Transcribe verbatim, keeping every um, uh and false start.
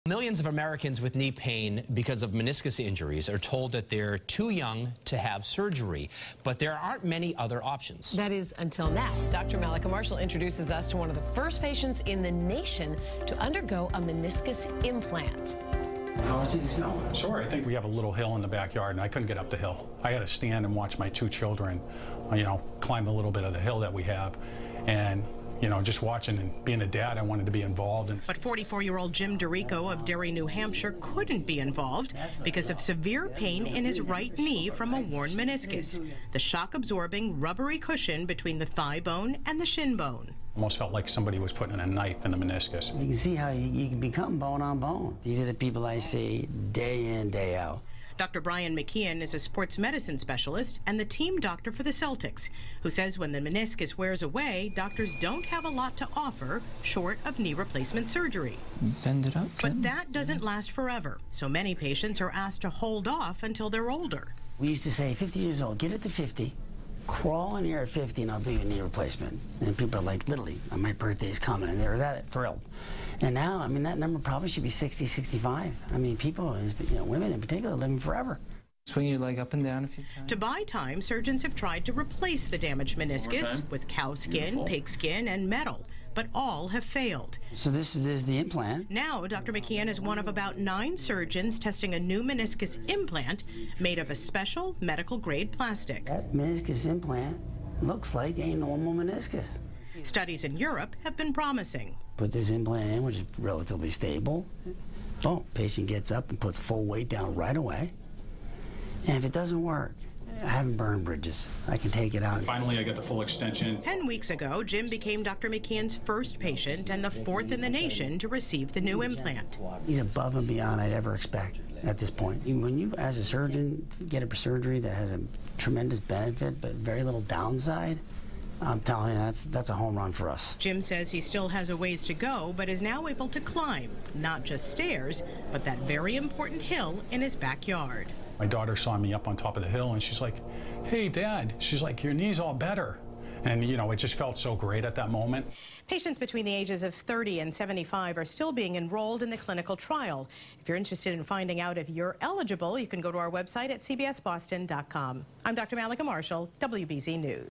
Millions of Americans with knee pain because of meniscus injuries are told that they're too young to have surgery, but there aren't many other options. That is until now. Doctor Mallika Marshall introduces us to one of the first patients in the nation to undergo a meniscus implant. How are things going? Sure. I think we have a little hill in the backyard, and I couldn't get up the hill. I had to stand and watch my two children, you know, climb a little bit of the hill that we have, and you know, just watching and being a dad, I wanted to be involved. And but forty-four-year-old Jim DeRico of Derry, New Hampshire couldn't be involved because of severe pain in his right knee from a worn meniscus, the shock-absorbing rubbery cushion between the thigh bone and the shin bone. Almost felt like somebody was putting a knife in the meniscus. You can see how you, you can become bone on bone. These are the people I see day in, day out. Doctor Brian McKeon is a sports medicine specialist and the team doctor for the Celtics, who says when the meniscus wears away, doctors don't have a lot to offer short of knee replacement surgery. Bend it up, but that doesn't last forever, so many patients are asked to hold off until they're older. We used to say fifty years old, get it to fifty, crawl in here at fifty, and I'll do your knee replacement. And people are like, literally, my birthday's coming, and they're that thrilled. And now, I mean, that number probably should be sixty, sixty-five. I mean, people, you know, women in particular, living forever. Swing your leg up and down a few times. To buy time, surgeons have tried to replace the damaged meniscus with cow skin, pig skin, and metal, but all have failed. So this is, this is the implant. Now, Doctor McKeon is one of about nine surgeons testing a new meniscus implant made of a special medical-grade plastic. That meniscus implant looks like a normal meniscus. Studies in Europe have been promising. Put this implant in, which is relatively stable. Boom, patient gets up and puts full weight down right away. And if it doesn't work, I haven't burned bridges. I can take it out. Finally, I got the full extension. Ten weeks ago, Jim became Doctor McKeon's first patient and the fourth in the nation to receive the new implant. He's above and beyond I'd ever expect at this point. When you, as a surgeon, get a surgery that has a tremendous benefit but very little downside, I'm telling you, that's, that's a home run for us. Jim says he still has a ways to go, but is now able to climb, not just stairs, but that very important hill in his backyard. My daughter saw me up on top of the hill, and she's like, hey, Dad, she's like, your knee's all better. And, you know, it just felt so great at that moment. Patients between the ages of thirty and seventy-five are still being enrolled in the clinical trial. If you're interested in finding out if you're eligible, you can go to our website at c b s boston dot com. I'm Doctor Mallika Marshall, W B Z News.